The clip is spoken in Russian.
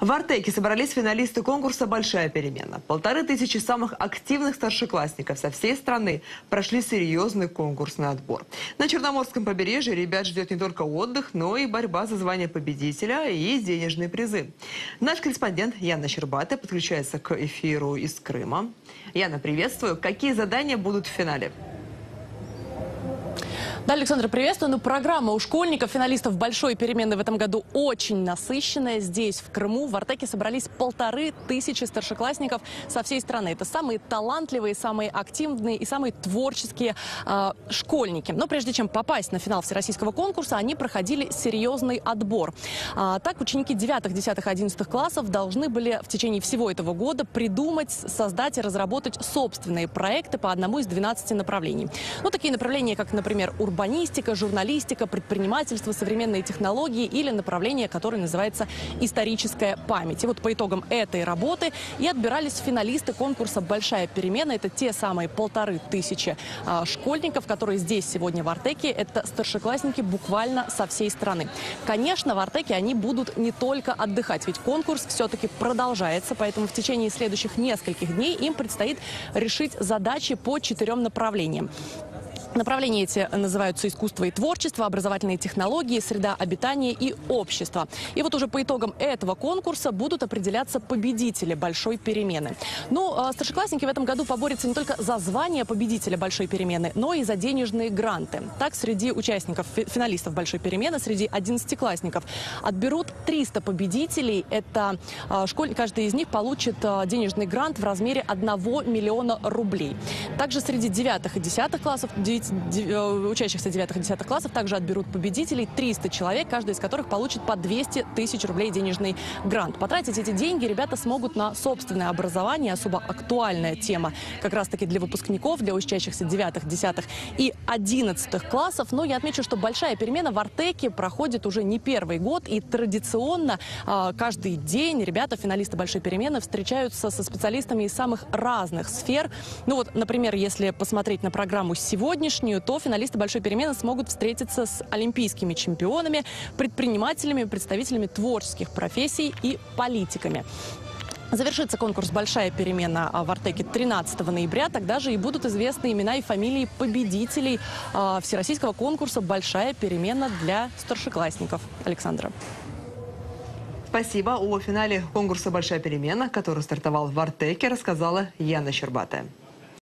В Артеке собрались финалисты конкурса «Большая перемена». 1500 самых активных старшеклассников со всей страны прошли серьезный конкурсный отбор. На Черноморском побережье ребят ждет не только отдых, но и борьба за звание победителя и денежные призы. Наш корреспондент Яна Щербатая подключается к эфиру из Крыма. Яна, приветствую. Какие задания будут в финале? Да, Александра, приветствую. Ну, программа у школьников, финалистов «Большой перемены» в этом году очень насыщенная. Здесь, в Крыму, в Артеке собрались 1500 старшеклассников со всей страны. Это самые талантливые, самые активные и самые творческие школьники. Но прежде чем попасть на финал всероссийского конкурса, они проходили серьезный отбор. Так, ученики 9, 10, 11 классов должны были в течение всего этого года придумать, создать и разработать собственные проекты по одному из 12 направлений. Ну, такие направления, как, например, урбанистика, журналистика, предпринимательство, современные технологии или направление, которое называется историческая память. И вот по итогам этой работы и отбирались финалисты конкурса «Большая перемена». Это те самые 1500 школьников, которые здесь сегодня в Артеке. Это старшеклассники буквально со всей страны. Конечно, в Артеке они будут не только отдыхать, ведь конкурс все-таки продолжается, поэтому в течение следующих нескольких дней им предстоит решить задачи по 4 направлениям. Направления эти называются искусство и творчество, образовательные технологии, среда обитания и общество. И вот уже по итогам этого конкурса будут определяться победители «Большой перемены». Ну, старшеклассники в этом году поборются не только за звание победителя «Большой перемены», но и за денежные гранты. Так, среди участников, финалистов «Большой перемены», среди 11-классников отберут 300 победителей. Это каждый из них получит денежный грант в размере 1 миллиона рублей. Также среди 9 и 10 классов, учащихся 9 и 10 классов также отберут победителей 300 человек, каждый из которых получит по 200 тысяч рублей денежный грант. Потратить эти деньги ребята смогут на собственное образование. Особо актуальная тема как раз-таки для выпускников, для учащихся 9, 10 и 11 классов. Но я отмечу, что «Большая перемена» в Артеке проходит уже не первый год. И традиционно каждый день ребята, финалисты «Большой перемены», встречаются со специалистами из самых разных сфер. Ну вот, например, если посмотреть на программу сегодняшнюю, то финалисты «Большой перемены» смогут встретиться с олимпийскими чемпионами, предпринимателями, представителями творческих профессий и политиками. Завершится конкурс «Большая перемена» в Артеке 13 ноября. Тогда же и будут известны имена и фамилии победителей всероссийского конкурса «Большая перемена» для старшеклассников. Александра. Спасибо. О финале конкурса «Большая перемена», который стартовал в Артеке, рассказала Яна Щербатая.